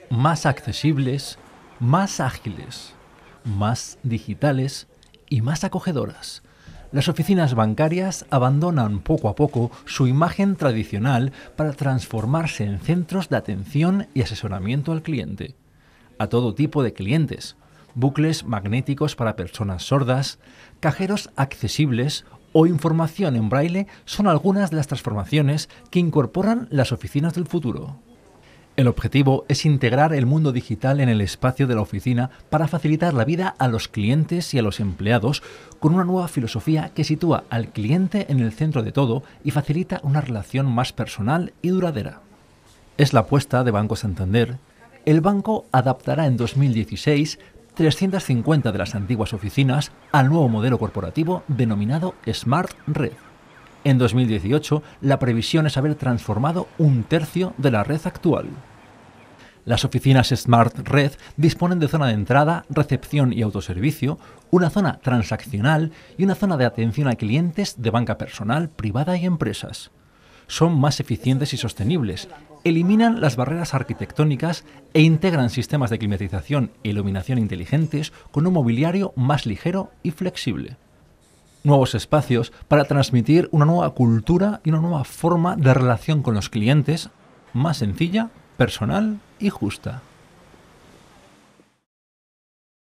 más accesibles, más ágiles, más digitales y más acogedoras. Las oficinas bancarias abandonan poco a poco su imagen tradicional para transformarse en centros de atención y asesoramiento al cliente. A todo tipo de clientes, bucles magnéticos para personas sordas, cajeros accesibles o información en braille son algunas de las transformaciones que incorporan las oficinas del futuro. El objetivo es integrar el mundo digital en el espacio de la oficina para facilitar la vida a los clientes y a los empleados con una nueva filosofía que sitúa al cliente en el centro de todo y facilita una relación más personal y duradera. Es la apuesta de Banco Santander. El banco adaptará en 2016 350 de las antiguas oficinas al nuevo modelo corporativo denominado Smart Red. En 2018, la previsión es haber transformado un tercio de la red actual. Las oficinas Smart Red disponen de zona de entrada, recepción y autoservicio, una zona transaccional y una zona de atención a clientes de banca personal, privada y empresas. Son más eficientes y sostenibles, eliminan las barreras arquitectónicas e integran sistemas de climatización e iluminación inteligentes con un mobiliario más ligero y flexible. Nuevos espacios para transmitir una nueva cultura y una nueva forma de relación con los clientes, más sencilla, personal y justa.